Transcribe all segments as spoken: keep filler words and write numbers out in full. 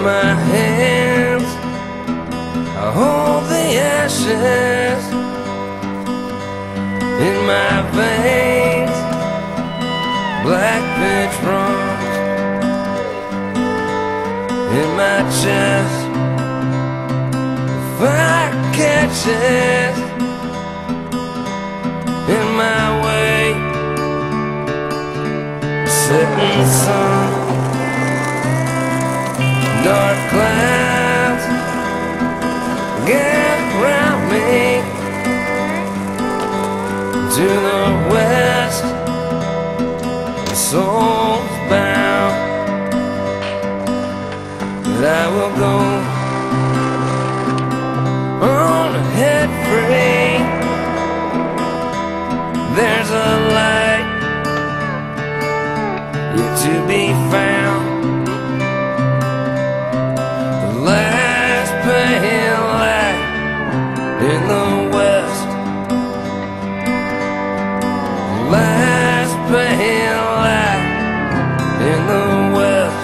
my hands I hold the ashes, in my veins black pitch runs, in my chest fire catches, in my way setting sun, dark clouds gather around me. To the west, my soul's bound, but I will go on ahead free. There's a light yet to be found, the last pale light in the west, the last pale light in the west.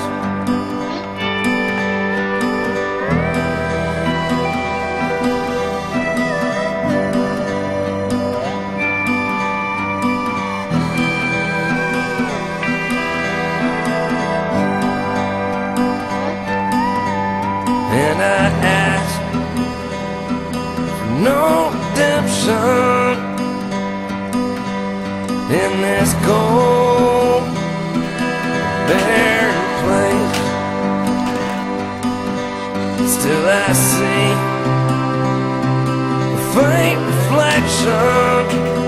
And I ask for no redemption in this cold, barren place. Still I see a faint reflection,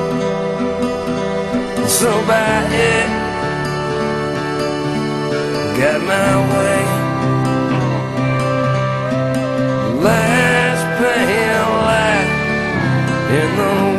and so by it got my way. Last pale light in the